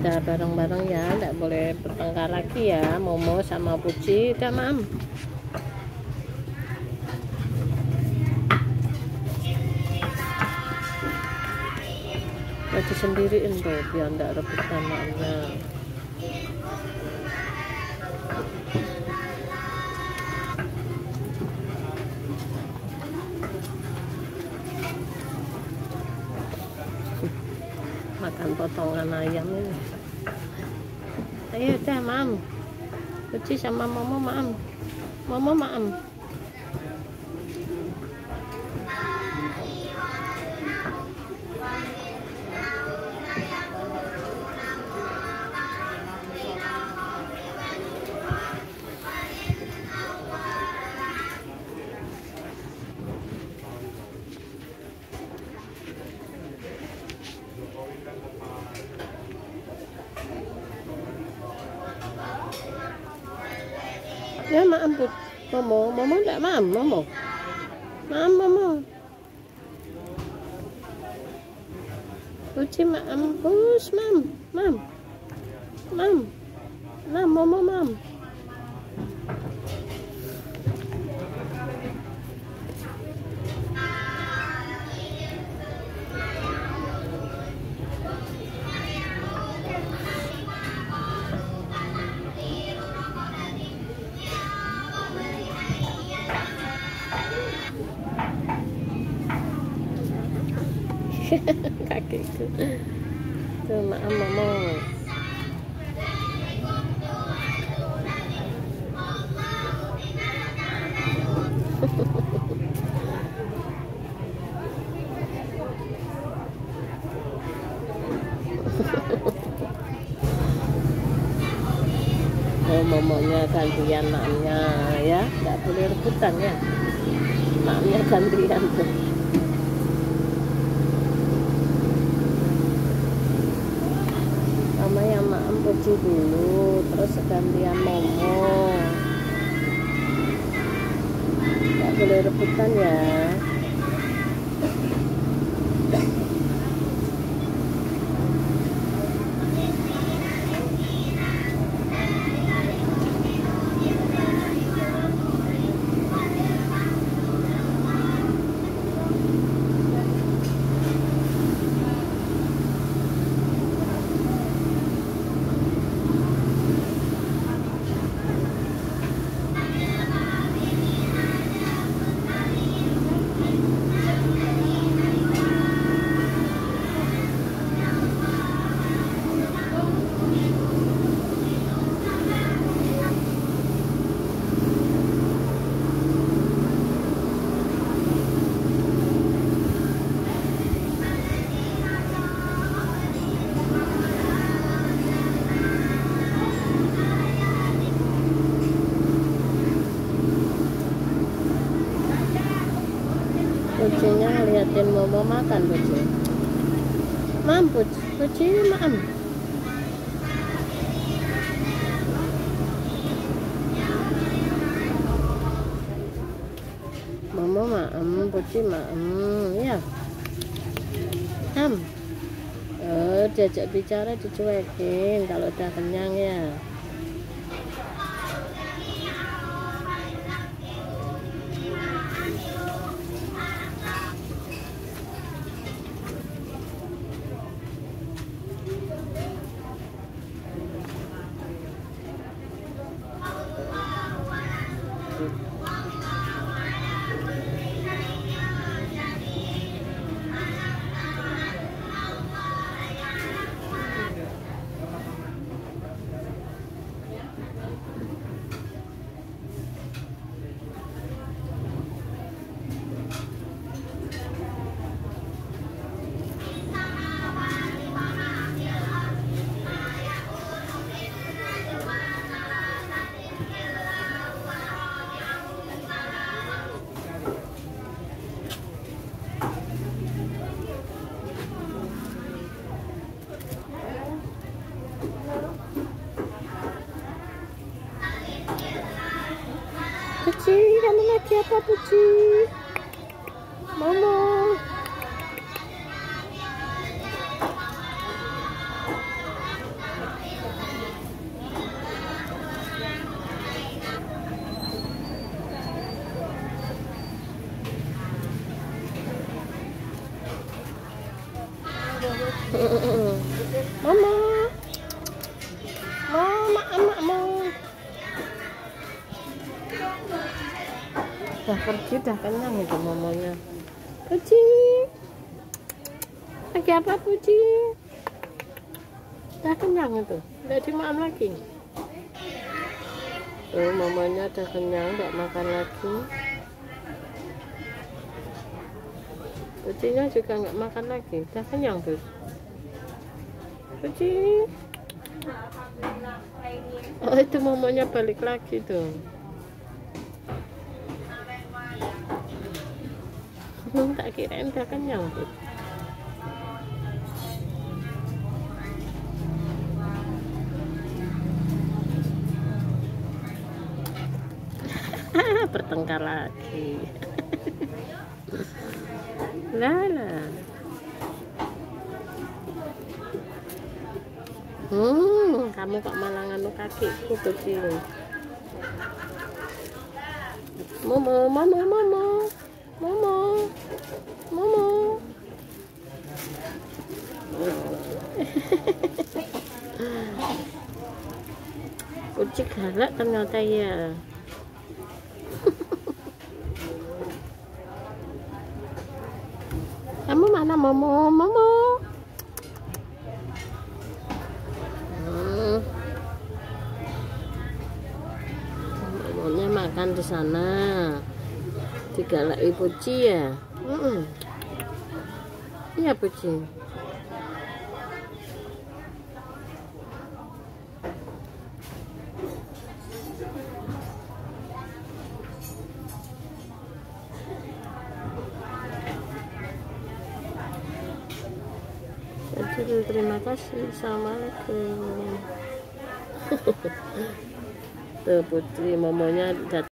udah bareng-bareng ya, nggak boleh bertengkar lagi ya. Momo sama Puci udah mam. Puci sendiriin tuh biar nggak rebutan mamnya. Makan potongan ayam ini. Ayo dah mam. Puci sama Momo mam. Momo mam. Ya maam Put. Momo enggak mam, Momo. Momo. Puci mam, bus mam. Momo mam. Kakiku tuh maaf Momo. Oh Momonya gantian maknya ya, nggak boleh rebutan ya, maknya gantian tuh. Sama yang maam Puci dulu, terus gantian Momo. Nggak boleh rebutan ya. Pucinya ngeliatin Momo makan Puci. Mam Puci mam. Momo mam, Puci mam ya. Diajak bicara dicuekin kalau udah kenyang ya. Puci, kamu lagi apa Puci? Momo. pergi dah kenyang itu momonya. Puji lagi apa Puji? Dah kenyang itu, udah dimakan lagi. Oh, mamanya udah kenyang, nggak makan lagi. Pujinya juga nggak makan lagi, udah kenyang tuh. Puji. Oh, itu mamanya balik lagi tuh. Tak kirain udah kenyang tuh. Bertengkar lagi. Lala. Kamu kok malah nganu kakiku kecil. Momo, momo, momo, momo, momo. Kucing galak ternyata ya. Kamu mana momo, momo? Momonya makan di sana. Digalak Puji ya. Iya Puji. Jadi terima kasih. Assalamualaikum. Tuh Putri momonya